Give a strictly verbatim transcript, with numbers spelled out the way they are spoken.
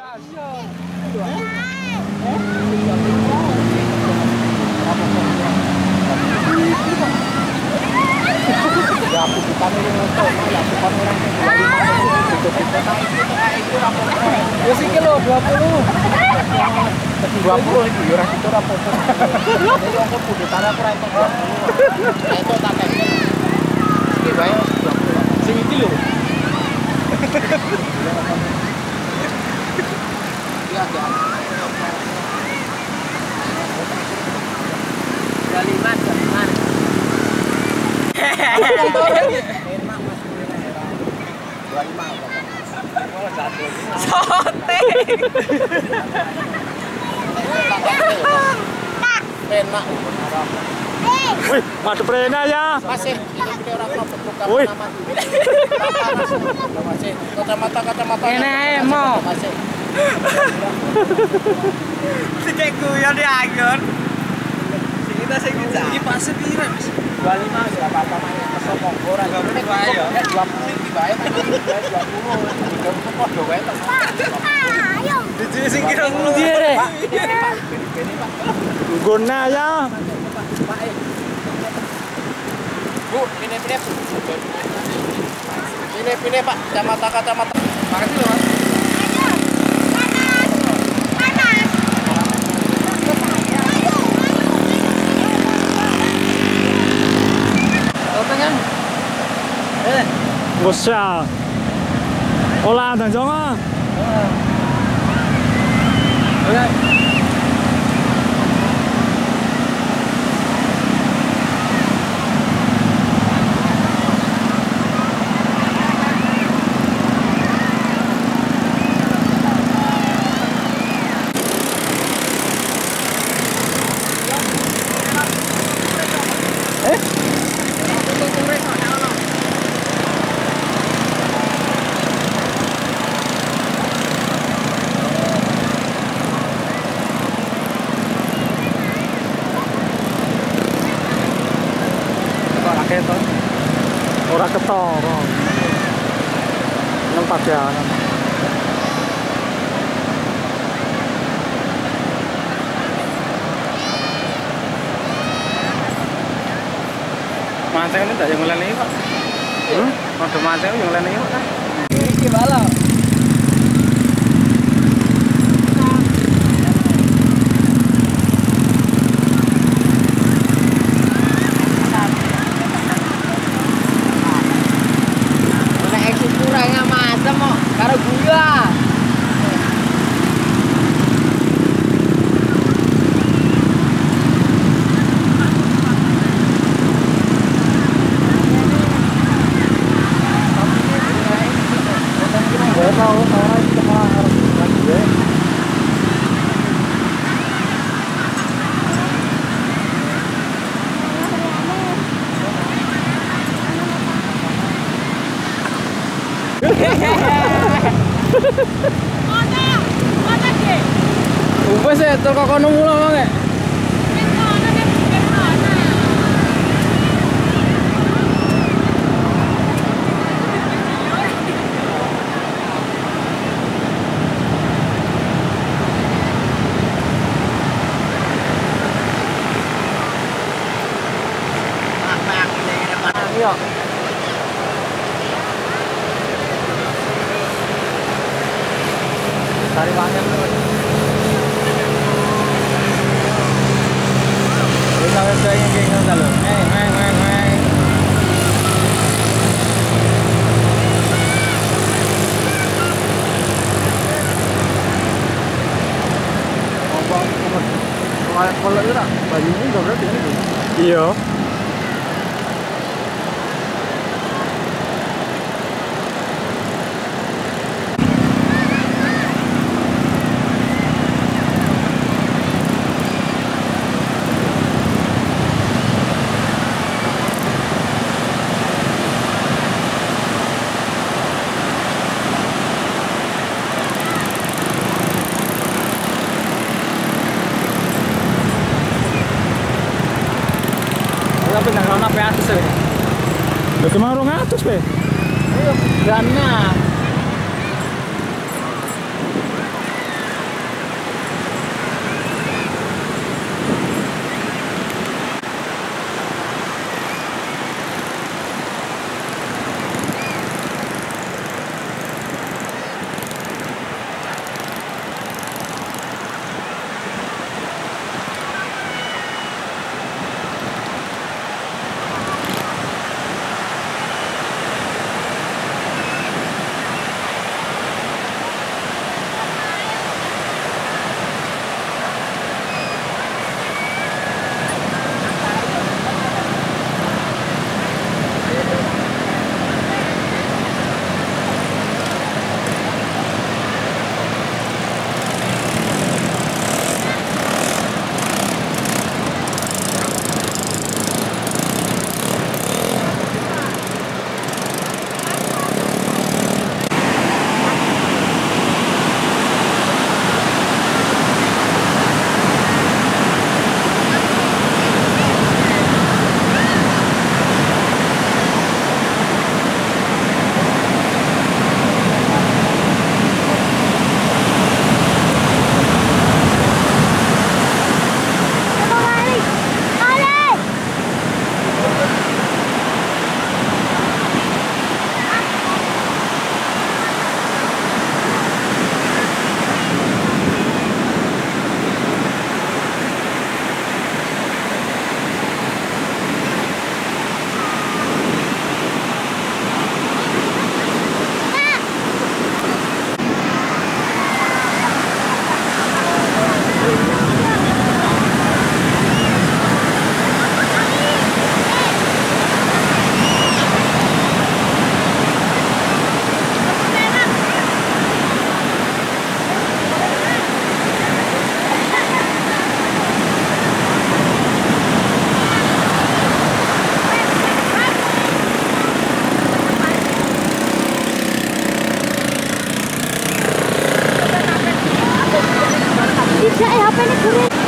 Ya sih kilo dua puluh. dua puluh itu ya itu rapopo. Jadi aku kudu tanah ora itu dua puluh. Itu tak kayak. Iki wae dua puluh. Sing iki lho. Iya, ya. dua puluh lima, dua puluh lima. Sote. Penak. Wih, madu prena ya. Masih ini orang kelompok buka Wih. nama. Masih kacamata-kacamata. Ini mau. Masih. Sikek guyon di ayon. Sing kita sing bisa. Iki pas sepira, Mas? dua puluh lima enggak apa-apa main kesopong ora. dua puluh ya. dua puluh iki bae dua puluh. Tiga puluh podo wae to. Ayo. Diji sing kira ngono. Guna ya. Bu, pine-pine. Pine-pine Pak, kacamata-kacamata. Makasih loh Mas. Nggak usah. Olah dan jangan. Oke. Keton. Ora ketara. Nang pajangan. Mancing ini tak yang mulai nih Pak. Hmm? Mau mancing yang mulai nih Pak. Iki bala. Karo gula. Wes e teko kono mula wae. Iya. Cari banyak terus. Kita udah yang geng dulu. Hei, hei, hei, hei. Ngomong, ngomong. Kalau itu lah, bajunya nggak berarti ini. Iya. Tapi nggak nona pe atas ya. Udah kemarin ngatus pe. Iya, gana. Ya, eh, H P ini gurih.